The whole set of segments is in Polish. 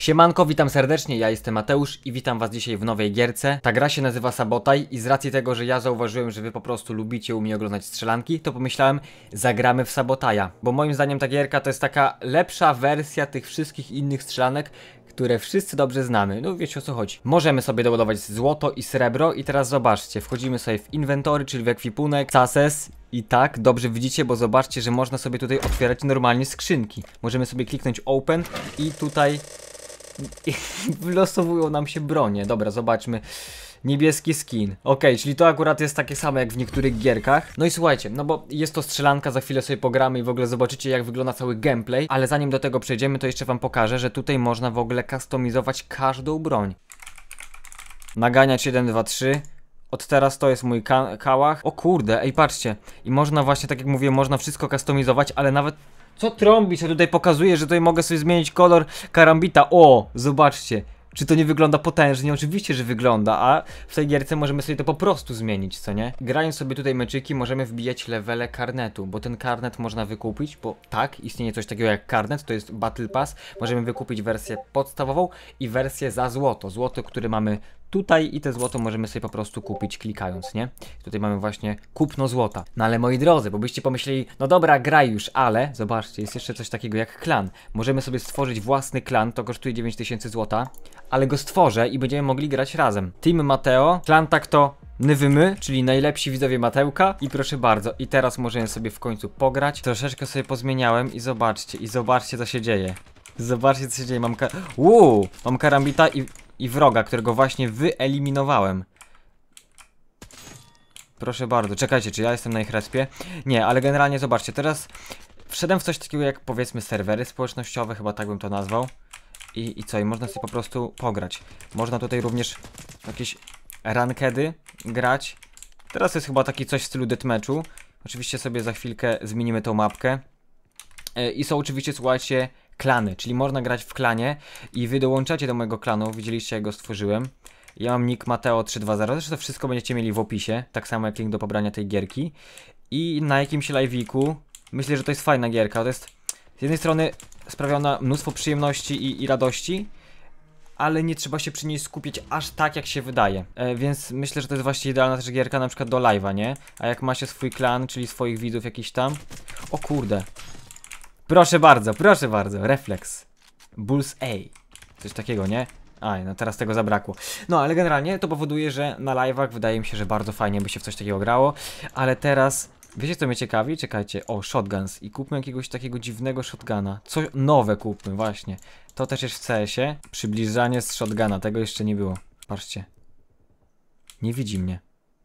Siemanko, witam serdecznie, ja jestem Mateusz i witam was dzisiaj w nowej gierce. Ta gra się nazywa Sabotaj i z racji tego, że ja zauważyłem, że wy po prostu lubicie u mnie oglądać strzelanki, to pomyślałem, zagramy w Sabotaja. Bo moim zdaniem ta gierka to jest taka lepsza wersja tych wszystkich innych strzelanek, które wszyscy dobrze znamy. No wiecie o co chodzi. Możemy sobie doładować złoto i srebro i teraz zobaczcie, wchodzimy sobie w inwentory, czyli w ekwipunek, cases. I tak, dobrze widzicie, bo zobaczcie, że można sobie tutaj otwierać normalnie skrzynki. Możemy sobie kliknąć open i tutaj wylosowują nam się bronie. Dobra, zobaczmy. Niebieski skin. Okej, czyli to akurat jest takie samo jak w niektórych gierkach. No i słuchajcie, no bo jest to strzelanka, za chwilę sobie pogramy i w ogóle zobaczycie jak wygląda cały gameplay. Ale zanim do tego przejdziemy, to jeszcze wam pokażę, że tutaj można w ogóle customizować każdą broń. Naganiać 1, 2, 3. Od teraz to jest mój kałach. O kurde, ej patrzcie. I można właśnie, tak jak mówiłem, można wszystko customizować, ale nawet... Co trąbisz? Ja tutaj pokazuję, że tutaj mogę sobie zmienić kolor karambita. O, zobaczcie. Czy to nie wygląda potężnie? Oczywiście, że wygląda, a w tej gierce możemy sobie to po prostu zmienić, co nie? Grając sobie tutaj meczyki, możemy wbijać levele karnetu, bo ten karnet można wykupić, bo tak, istnieje coś takiego jak karnet, to jest Battle Pass. Możemy wykupić wersję podstawową i wersję za złoto. Złoto, które mamy tutaj i te złoto możemy sobie po prostu kupić klikając, nie? Tutaj mamy właśnie kupno złota. No ale moi drodzy, bo byście pomyśleli, no dobra, graj już, ale zobaczcie, jest jeszcze coś takiego jak klan. Możemy sobie stworzyć własny klan, to kosztuje 9000 złota, ale go stworzę i będziemy mogli grać razem. Team Mateo, klan tak to Nywymy, czyli najlepsi widzowie Matełka i proszę bardzo, i teraz możemy sobie w końcu pograć. Troszeczkę sobie pozmieniałem i zobaczcie co się dzieje. Zobaczcie co się dzieje, mam karambita i wroga, którego właśnie wyeliminowałem. Proszę bardzo, czekajcie, czy ja jestem na ich respie? Nie, ale generalnie zobaczcie, teraz wszedłem w coś takiego jak powiedzmy serwery społecznościowe, chyba tak bym to nazwał. I co? I można sobie po prostu pograć. Można tutaj również jakieś rankedy grać. Teraz jest chyba taki coś w stylu deathmatchu. Oczywiście sobie za chwilkę zmienimy tą mapkę. I są oczywiście, słuchajcie, klany, czyli można grać w klanie i wy dołączacie do mojego klanu, widzieliście jak go stworzyłem. Ja mam nick Mateo320, zresztą to wszystko będziecie mieli w opisie, tak samo jak link do pobrania tej gierki. I na jakimś live'iku, myślę, że to jest fajna gierka, to jest z jednej strony sprawia ona mnóstwo przyjemności i radości, ale nie trzeba się przy niej skupić aż tak jak się wydaje, więc myślę, że to jest właśnie idealna też gierka na przykład do live'a, nie? A jak ma się swój klan, czyli swoich widzów jakiś tam, o kurde. Proszę bardzo, refleks. Bulls A. Coś takiego, nie? Aj, no teraz tego zabrakło. No, ale generalnie to powoduje, że na live'ach wydaje mi się, że bardzo fajnie by się w coś takiego grało. Ale teraz, wiecie co mnie ciekawi? Czekajcie, o, shotguns. I kupmy jakiegoś takiego dziwnego shotguna. Coś nowe kupmy, właśnie. To też jest w CS-ie. Przybliżanie z shotguna, tego jeszcze nie było. Patrzcie. Nie widzi mnie.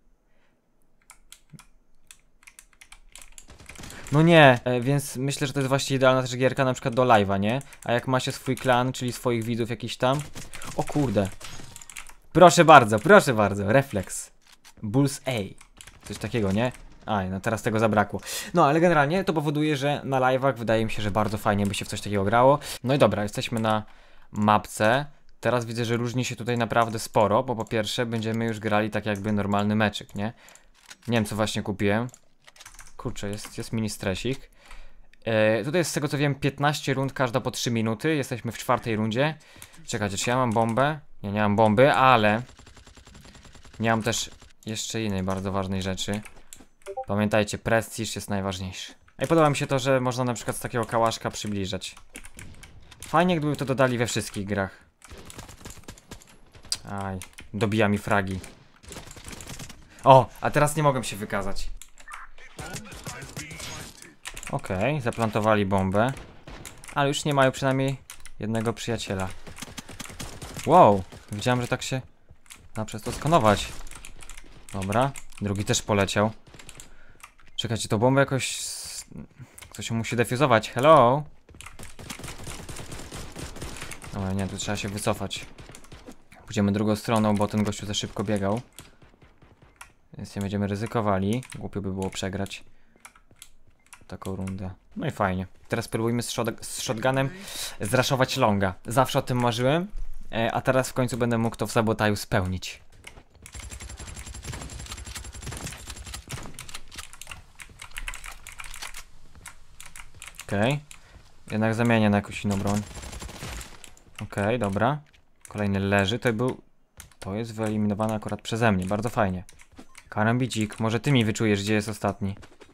No nie, więc myślę, że to jest właśnie idealna też gierka na przykład do live'a, nie? A jak ma się swój klan, czyli swoich widzów jakiś tam. O kurde. Proszę bardzo, refleks. Bulls A. Coś takiego, nie? Aj, no teraz tego zabrakło. No, ale generalnie to powoduje, że na live'ach wydaje mi się, że bardzo fajnie by się w coś takiego grało. No i dobra, jesteśmy na mapce. Teraz widzę, że różni się tutaj naprawdę sporo, bo po pierwsze będziemy już grali tak jakby normalny meczyk, nie? Nie wiem co właśnie kupiłem. Kurczę, jest mini stresik. Tutaj jest z tego co wiem 15 rund, każda po 3 minuty. Jesteśmy w 4. rundzie. Czekajcie, czy ja mam bombę? Nie mam bomby, ale nie mam też jeszcze innej bardzo ważnej rzeczy. Pamiętajcie, prestiż jest najważniejszy. I podoba mi się to, że można na przykład z takiego kałaszka przybliżać. Fajnie gdyby to dodali we wszystkich grach. Aj, dobija mi fragi. O, a teraz nie mogę się wykazać. Okej, zaplantowali bombę. Ale już nie mają przynajmniej jednego przyjaciela. Wow, widziałem, że tak się da przez to skanować. Dobra, drugi też poleciał. Czekajcie, to bombę jakoś... Ktoś musi defuzować, hello? Dobra, nie, tu trzeba się wycofać. Pójdziemy drugą stroną, bo ten gościu za szybko biegał. Więc nie będziemy ryzykowali. Głupio by było przegrać taką rundę. No i fajnie. Teraz spróbujmy z shotgunem zraszować longa. Zawsze o tym marzyłem, a teraz w końcu będę mógł to w Sabotaju spełnić. Okej. Jednak zamienię na jakąś inną broń. Okej, dobra. Kolejny leży, to jest wyeliminowane akurat przeze mnie, bardzo fajnie. Karambicik, może ty mi wyczujesz, gdzie jest ostatni.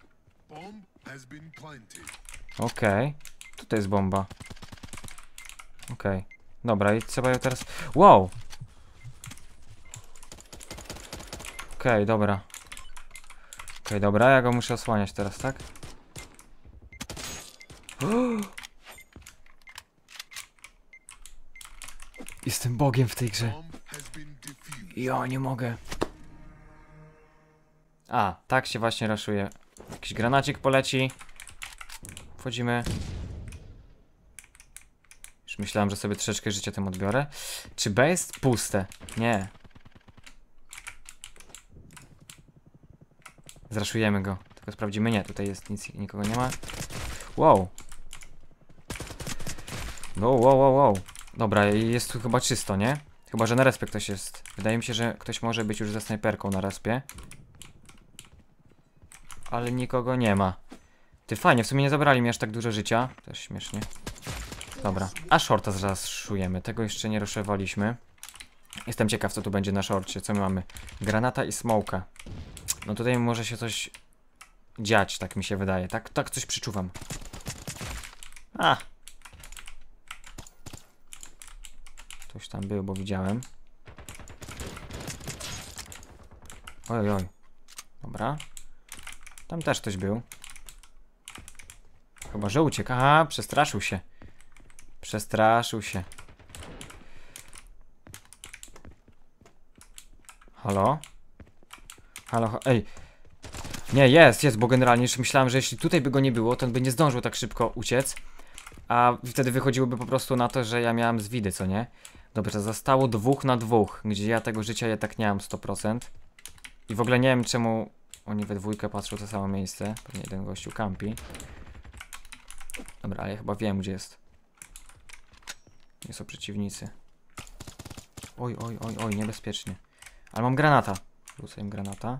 Okej, tutaj jest bomba. Okej, dobra i trzeba ją teraz... Wow! Okej, dobra. Okej, dobra, ja go muszę osłaniać teraz, tak? Jestem bogiem w tej grze. Ja nie mogę. A, tak się właśnie raszuje. Jakiś granacik poleci. Wchodzimy. Już myślałem, że sobie troszeczkę życia tym odbiorę. Czy B jest puste? Nie. Zraszujemy go. Tylko sprawdzimy. Nie, tutaj jest nic, nikogo nie ma. Wow. Wow. Dobra, jest tu chyba czysto, nie? Chyba, że na respie ktoś jest. Wydaje mi się, że ktoś może być już ze snajperką na respie. Ale nikogo nie ma. Ty fajnie, w sumie nie zabrali mi aż tak dużo życia. Też śmiesznie. Dobra, a shorta zaraz szujemy. Tego jeszcze nie ruszowaliśmy. Jestem ciekaw, co tu będzie na shorcie. Co my mamy? Granata i smoka. No tutaj może się coś dziać, tak mi się wydaje. Tak coś przyczuwam. A! Ktoś tam był, bo widziałem. Oj. Dobra. Tam też ktoś był. Chyba, że uciekł. Aha, przestraszył się. Przestraszył się. Halo? Halo, ej. Nie, jest, bo generalnie już myślałem, że jeśli tutaj by go nie było, to on by nie zdążył tak szybko uciec. A wtedy wychodziłoby po prostu na to, że ja miałem zwidy, co nie? Dobrze, zostało 2 na 2, gdzie ja tego życia jednak nie mam 100%. I w ogóle nie wiem, czemu oni we dwójkę patrzą w to samo miejsce. Pewnie jeden gościu kampi. Dobra, ale ja chyba wiem, gdzie jest. Nie są przeciwnicy. Oj, niebezpiecznie. Ale mam granata. Rzucę im granata.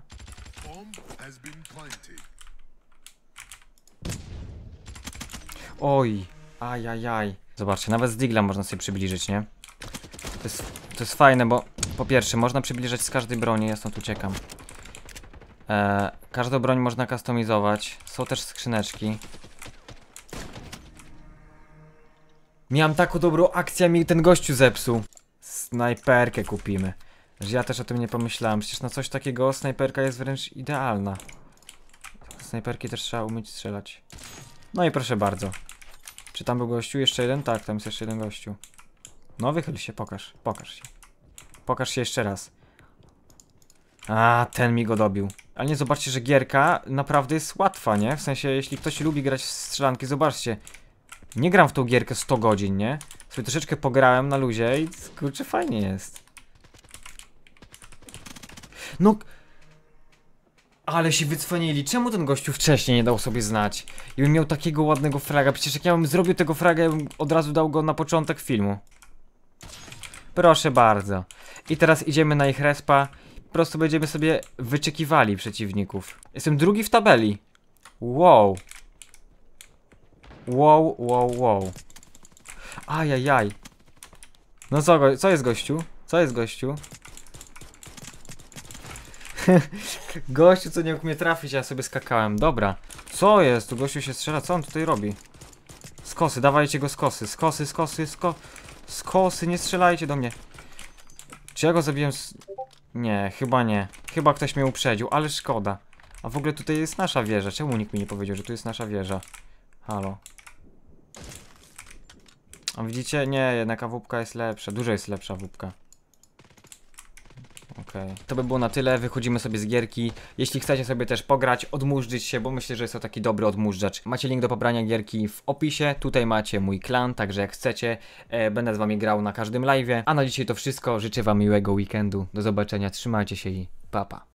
Oj, ajajaj. Zobaczcie, nawet z digla można sobie przybliżyć, nie? To jest fajne, bo po pierwsze, można przybliżać z każdej broni, ja stąd uciekam. Każdą broń można customizować. Są też skrzyneczki. Miałem taką dobrą akcję, a mi ten gościu zepsuł. Snajperkę kupimy. Że ja też o tym nie pomyślałem. Przecież na coś takiego snajperka jest wręcz idealna. Snajperki też trzeba umieć strzelać. No i proszę bardzo. Czy tam był gościu? Jeszcze jeden? Tak, tam jest jeszcze jeden gościu. No wychyl się, pokaż się. Pokaż się jeszcze raz. A, ten mi go dobił. Ale nie, zobaczcie, że gierka naprawdę jest łatwa, nie? W sensie, jeśli ktoś lubi grać w strzelanki, zobaczcie. Nie gram w tą gierkę 100 godzin, nie? Sobie troszeczkę pograłem na luzie i kurczę, fajnie jest. No... Ale się wycwanili. Czemu ten gościu wcześniej nie dał sobie znać? I bym miał takiego ładnego fraga. Przecież jak ja bym zrobił tego fraga, ja bym od razu dał go na początek filmu. Proszę bardzo. I teraz idziemy na ich respa. Po prostu będziemy sobie wyczekiwali przeciwników. Jestem drugi w tabeli. Wow. Wow. Ajajaj. No co jest gościu? Co jest gościu? Gościu, co nie mógł mnie trafić, ja sobie skakałem. Dobra. Co jest? Tu gościu się strzela. Co on tutaj robi? Skosy, dawajcie go skosy. Skosy, nie strzelajcie do mnie. Czy ja go zabiłem Nie, chyba nie. Chyba ktoś mnie uprzedził, ale szkoda. A w ogóle tutaj jest nasza wieża. Czemu nikt mi nie powiedział, że tu jest nasza wieża? Halo. A widzicie? Nie, jednak AWP jest lepsza. Dużo jest lepsza AWP. Okej. To by było na tyle, wychodzimy sobie z gierki. Jeśli chcecie sobie też pograć, odmurzyć się, bo myślę, że jest to taki dobry odmurzacz. Macie link do pobrania gierki w opisie, tutaj macie mój klan, także jak chcecie, będę z wami grał na każdym live'ie. A na dzisiaj to wszystko, życzę wam miłego weekendu, do zobaczenia, trzymajcie się i pa pa.